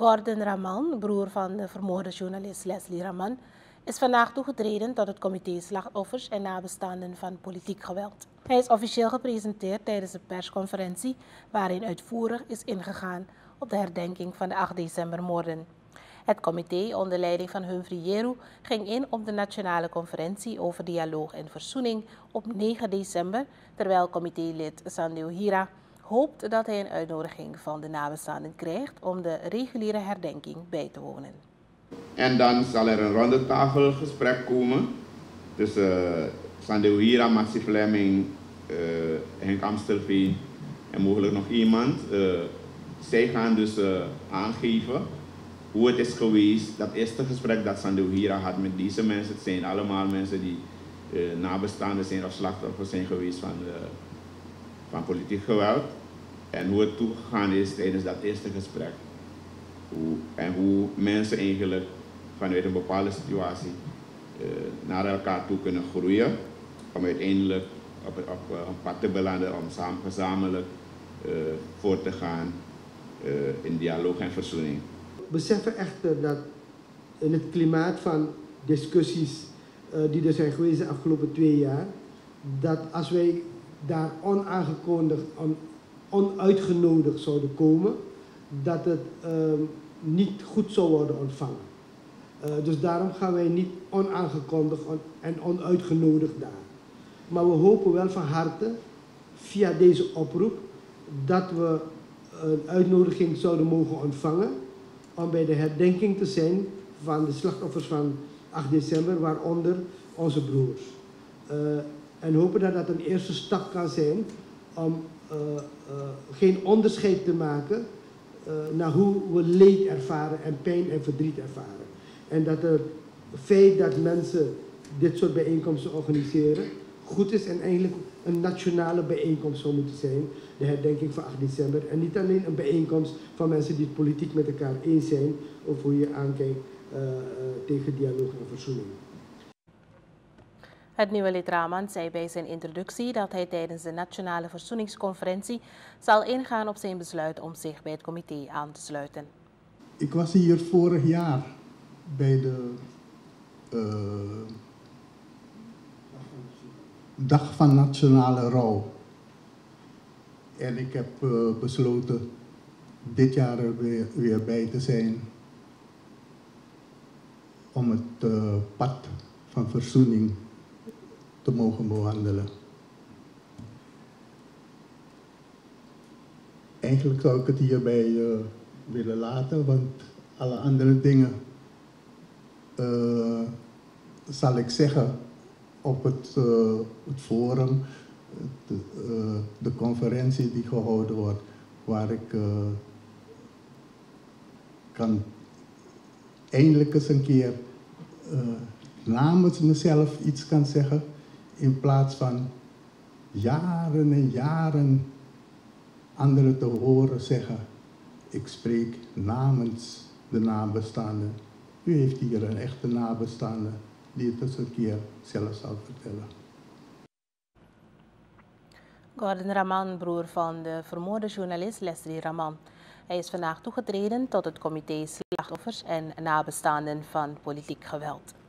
Gordon Raman, broer van de vermoorde journalist Leslie Raman, is vandaag toegetreden tot het comité Slachtoffers en Nabestaanden van Politiek Geweld. Hij is officieel gepresenteerd tijdens de persconferentie waarin uitvoerig is ingegaan op de herdenking van de 8 decembermoorden. Het comité onder leiding van Humphrey Jeru ging in op de nationale conferentie over dialoog en verzoening op 9 december, terwijl comitélid Sandeu Hira hoopt dat hij een uitnodiging van de nabestaanden krijgt om de reguliere herdenking bij te wonen. En dan zal er een rondetafelgesprek komen tussen Sandeu Hira, Maxi Fleming, Henk Amstelveen en mogelijk nog iemand. Zij gaan dus aangeven hoe het is geweest. Dat eerste gesprek dat Sandeu Hira had met deze mensen, het zijn allemaal mensen die nabestaanden zijn of slachtoffers zijn geweest van politiek geweld. En hoe het toegegaan is tijdens dat eerste gesprek. Hoe mensen eigenlijk vanuit een bepaalde situatie naar elkaar toe kunnen groeien. Om uiteindelijk op een pad te belanden om gezamenlijk voor te gaan in dialoog en verzoening. We beseffen echter dat in het klimaat van discussies die er zijn geweest de afgelopen 2 jaar, dat als wij daar onaangekondigd, onuitgenodigd zouden komen, dat het niet goed zou worden ontvangen. Dus daarom gaan wij niet onaangekondigd en onuitgenodigd daar. Maar we hopen wel van harte, via deze oproep, dat we een uitnodiging zouden mogen ontvangen om bij de herdenking te zijn van de slachtoffers van 8 december, waaronder onze broers. En hopen dat dat een eerste stap kan zijn om geen onderscheid te maken naar hoe we leed ervaren en pijn en verdriet ervaren. En dat het feit dat mensen dit soort bijeenkomsten organiseren goed is en eigenlijk een nationale bijeenkomst zou moeten zijn, de herdenking van 8 december. En niet alleen een bijeenkomst van mensen die het politiek met elkaar eens zijn of hoe je aankijkt tegen dialoog en verzoening. Het nieuwe lid Raman zei bij zijn introductie dat hij tijdens de Nationale Verzoeningsconferentie zal ingaan op zijn besluit om zich bij het comité aan te sluiten. Ik was hier vorig jaar bij de Dag van Nationale Rouw. En ik heb besloten dit jaar er weer bij te zijn om het pad van verzoening te mogen bewandelen. Eigenlijk zou ik het hierbij willen laten, want alle andere dingen zal ik zeggen op het forum, de conferentie die gehouden wordt, waar ik kan eindelijk eens een keer namens mezelf iets kan zeggen, in plaats van jaren en jaren anderen te horen zeggen, ik spreek namens de nabestaanden. U heeft hier een echte nabestaande die het eens een keer zelf zal vertellen. Gordon Raman, broer van de vermoorde journalist Leslie Raman. Hij is vandaag toegetreden tot het comité Slachtoffers en Nabestaanden van Politiek Geweld.